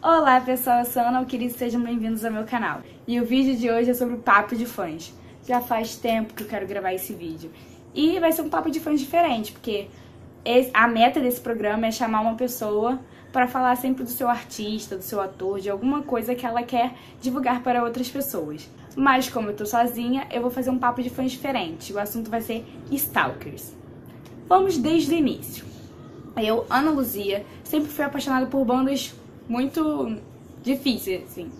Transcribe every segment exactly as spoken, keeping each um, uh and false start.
Olá pessoal, eu sou a Ana Alquirice, sejam bem-vindos ao meu canal. E o vídeo de hoje é sobre o papo de fãs. Já faz tempo que eu quero gravar esse vídeo. E vai ser um papo de fãs diferente, porque a meta desse programa é chamar uma pessoa para falar sempre do seu artista, do seu ator, de alguma coisa que ela quer divulgar para outras pessoas. Mas como eu tô sozinha, eu vou fazer um papo de fãs diferente. O assunto vai ser Stalkers. Vamos desde o início. Eu, Ana Luzia, sempre fui apaixonada por bandas muito difíceis, assim.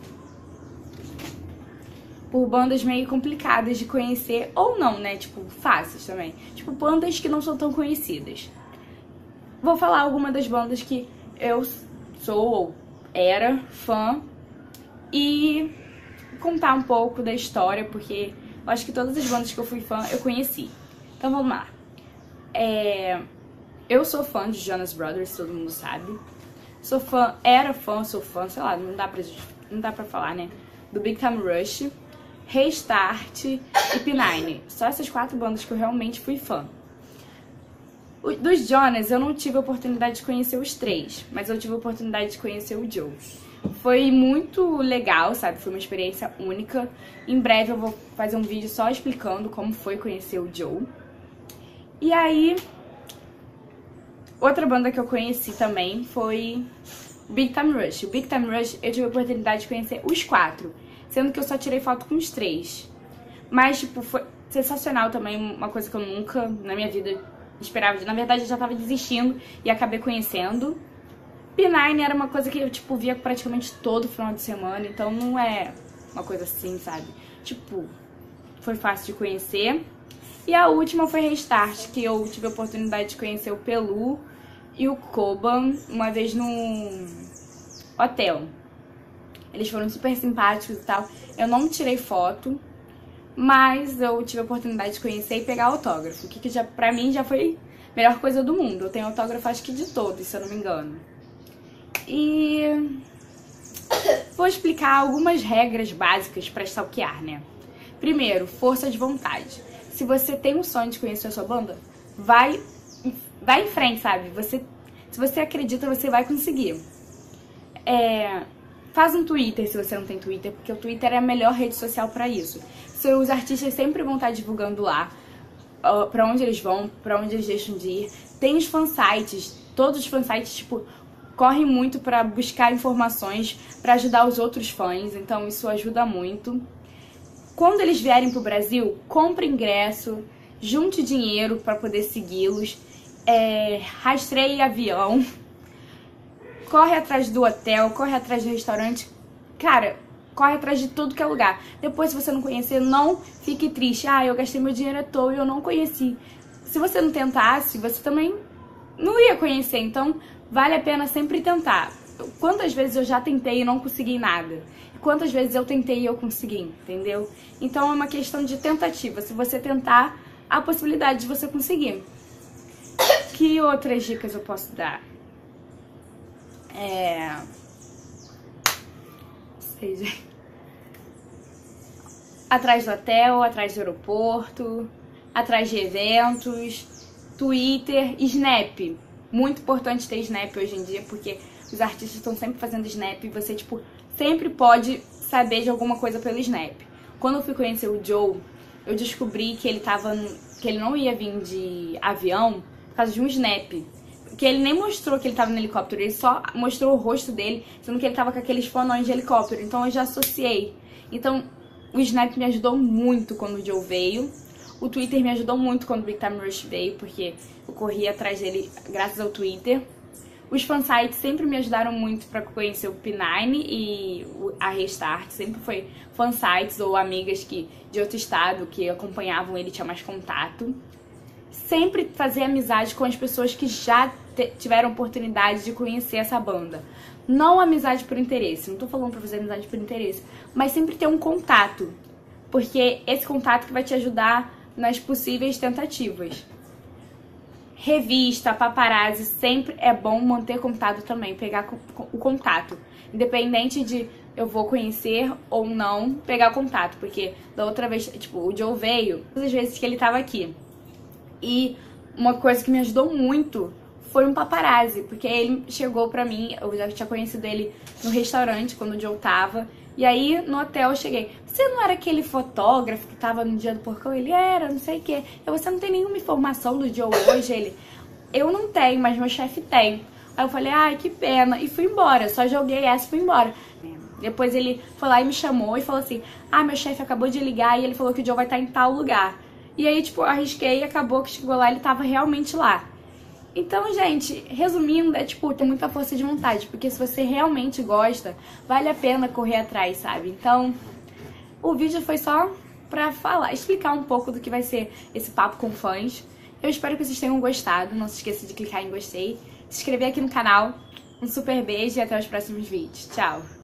Por bandas meio complicadas de conhecer, ou não, né? Tipo, fáceis também. Tipo, bandas que não são tão conhecidas. Vou falar algumas das bandas que eu sou ou era fã e contar um pouco da história, porque eu acho que todas as bandas que eu fui fã eu conheci. Então vamos lá. É... Eu sou fã de Jonas Brothers, todo mundo sabe. Sou fã, era fã, sou fã, sei lá, não dá pra, não dá pra falar, né? Do Big Time Rush, Restart e P nine. Só essas quatro bandas que eu realmente fui fã. O, dos Jonas, eu não tive a oportunidade de conhecer os três, mas eu tive a oportunidade de conhecer o Joe. Foi muito legal, sabe? Foi uma experiência única. Em breve eu vou fazer um vídeo só explicando como foi conhecer o Joe. E aí... Outra banda que eu conheci também foi o Big Time Rush. O Big Time Rush eu tive a oportunidade de conhecer os quatro, sendo que eu só tirei foto com os três. Mas, tipo, foi sensacional também, uma coisa que eu nunca na minha vida esperava. Na verdade, eu já tava desistindo e acabei conhecendo. P nine era uma coisa que eu, tipo, via praticamente todo final de semana, então não é uma coisa assim, sabe? Tipo, foi fácil de conhecer. E a última foi Restart, que eu tive a oportunidade de conhecer o Pelu e o Koban uma vez num hotel. Eles foram super simpáticos e tal. Eu não tirei foto, mas eu tive a oportunidade de conhecer e pegar autógrafo, que já, pra mim já foi a melhor coisa do mundo. Eu tenho autógrafo acho que de todos, se eu não me engano. E vou explicar algumas regras básicas pra stalkear, né? Primeiro, força de vontade. Se você tem um sonho de conhecer a sua banda, vai, vai em frente, sabe? Você, se você acredita, você vai conseguir. É, faz um Twitter se você não tem Twitter, porque o Twitter é a melhor rede social pra isso. Os artistas sempre vão estar divulgando lá uh, pra onde eles vão, pra onde eles deixam de ir. Tem os fansites, todos os fansites, tipo, correm muito pra buscar informações, pra ajudar os outros fãs, então isso ajuda muito. Quando eles vierem pro Brasil, compre ingresso, junte dinheiro para poder segui-los, é, rastreie avião, corre atrás do hotel, corre atrás do restaurante, cara, corre atrás de tudo que é lugar. Depois, se você não conhecer, não fique triste. Ah, eu gastei meu dinheiro à toa e eu não conheci. Se você não tentasse, você também não ia conhecer, então vale a pena sempre tentar. Quantas vezes eu já tentei e não consegui nada? Quantas vezes eu tentei e eu consegui, entendeu? Então é uma questão de tentativa. Se você tentar, há a possibilidade de você conseguir. Que outras dicas eu posso dar? É... Sei, gente. Atrás do hotel, atrás do aeroporto, atrás de eventos, Twitter, Snap. Muito importante ter Snap hoje em dia, porque os artistas estão sempre fazendo Snap e você, tipo, sempre pode saber de alguma coisa pelo Snap. Quando eu fui conhecer o Joe, eu descobri que ele tava, que ele não ia vir de avião por causa de um Snap. Que ele nem mostrou que ele tava no helicóptero, ele só mostrou o rosto dele, sendo que ele tava com aqueles fonões de helicóptero. Então eu já associei. Então o Snap me ajudou muito quando o Joe veio. O Twitter me ajudou muito quando o Big Time Rush veio, porque eu corri atrás dele graças ao Twitter. Os fansites sempre me ajudaram muito pra conhecer o P nine e a Restart. Sempre foi fansites ou amigas que, de outro estado que acompanhavam ele, tinha mais contato. Sempre fazer amizade com as pessoas que já tiveram oportunidade de conhecer essa banda. Não amizade por interesse, não tô falando pra fazer amizade por interesse, mas sempre ter um contato. Porque esse contato que vai te ajudar nas possíveis tentativas. Revista, paparazzi, sempre é bom manter contato também, pegar o contato. Independente de eu vou conhecer ou não, pegar contato. Porque da outra vez, tipo, o Joe veio, todas as vezes que ele tava aqui. E uma coisa que me ajudou muito foi um paparazzi, porque ele chegou pra mim, eu já tinha conhecido ele no restaurante quando o Joe tava, e aí no hotel eu cheguei, você não era aquele fotógrafo que tava no dia do porcão? Ele era, não sei o quê. Eu, você não tem nenhuma informação do Joe hoje? Ele, eu não tenho, mas meu chefe tem. Aí eu falei, ai, que pena, e fui embora, só joguei essa e fui embora. Depois ele foi lá e me chamou e falou assim, ah, meu chefe acabou de ligar e ele falou que o Joe vai estar em tal lugar. E aí, tipo, eu arrisquei e acabou que chegou lá e ele tava realmente lá. Então, gente, resumindo, é tipo, ter muita força de vontade, porque se você realmente gosta, vale a pena correr atrás, sabe? Então, o vídeo foi só pra falar, explicar um pouco do que vai ser esse papo com fãs. Eu espero que vocês tenham gostado, não se esqueça de clicar em gostei, se inscrever aqui no canal. Um super beijo e até os próximos vídeos. Tchau!